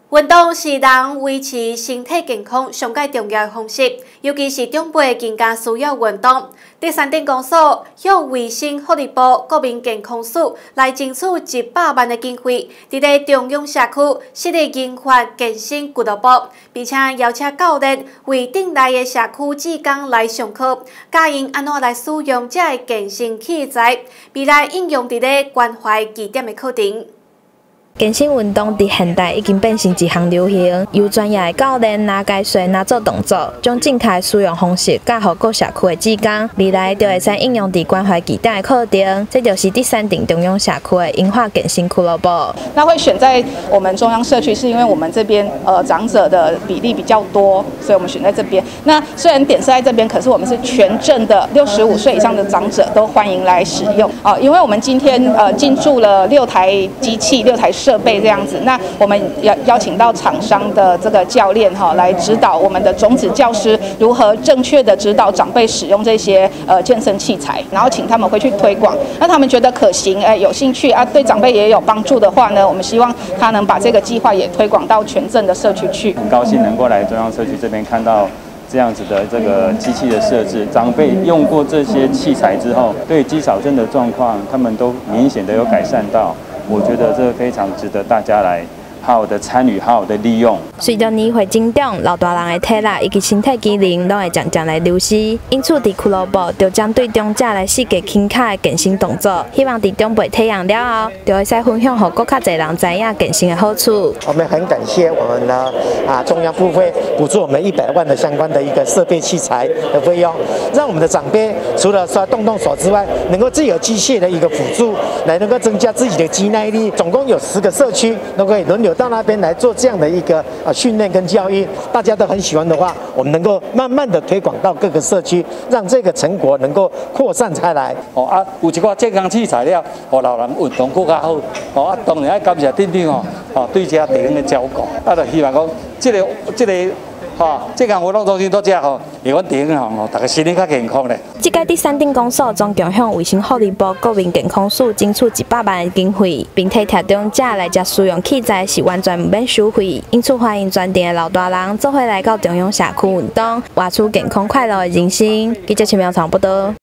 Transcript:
运动是人维持身体健康上界重要的方式，尤其是长辈更加需要运动。第三点公所向卫生福利部国民健康署来争取100万的经费，伫中央社区设立银发健身俱乐部，并且邀请教练为镇内的社区志工来上课，教因安怎来使用这个健身器材，未来应用伫关怀据点的课程。 健身运动伫现代已经变成一项流行，由专业的教练拿解说、拿做动作，将正确使用方式教予各社区的志工，未来就会使应用伫关怀据点的课程。这就是第三顶中央社区的银发健身俱乐部。 那会选在我们中央社区，是因为我们这边长者的比例比较多，所以我们选在这边。那虽然点是在这边，可是我们是全镇的65岁以上的长者都欢迎来使用啊，因为我们今天进驻了6台机器、6台设备这样子，那我们邀请到厂商的这个教练来指导我们的种子教师如何正确的指导长辈使用这些健身器材，然后请他们回去推广。那他们觉得可行，有兴趣啊，对长辈也有帮助的话呢，我们希望他能把这个计划也推广到全镇的社区去。 很高兴能够来中央社区这边看到。 这样子的这个机器的设置，长辈用过这些器材之后，对肌少症的状况，他们都明显的有改善到。我觉得这非常值得大家来好好的参与，好好的利用。 随着年岁增长，老大人的体力以及身体机能拢会渐渐来流失，因此伫俱乐部就将对长者来设计轻巧的健身动作，希望伫长辈体验了后，就会使分享给更较侪人知影健身的好处。 我们很感谢我们的中央部会补助我们100万的相关的一个设备器材的费用，让我们的长辈除了说动动手之外，能够自己有机械的一个辅助，来能够增加自己的肌耐力。总共有10个社区都可以轮流到那边来做这样的一个训练跟教育，大家都很喜欢的话，我们能够慢慢的推广到各个社区，让这个成果能够扩散开来。 有一寡健康器材了，互老人运动更较好。当然要感谢镇长对这地方的照顾，就希望讲这个健康活动中心到这会阮地方大家身体较健康咧。 这届第三顶公所总共向卫生福利部国民健康署争取100万的经费，并替听长者来接使用器材是完全唔免收费，因此欢迎全镇的老大人做伙来到中央社区运动，活出健康快乐的人生。记者陈苗长报道。